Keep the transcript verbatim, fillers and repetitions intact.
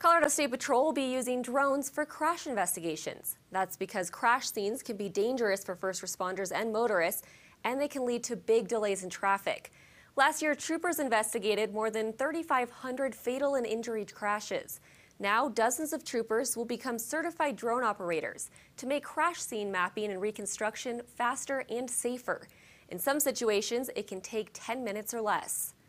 Colorado State Patrol will be using drones for crash investigations. That's because crash scenes can be dangerous for first responders and motorists, and they can lead to big delays in traffic. Last year, troopers investigated more than thirty-five hundred fatal and injury crashes. Now, dozens of troopers will become certified drone operators to make crash scene mapping and reconstruction faster and safer. In some situations, it can take ten minutes or less.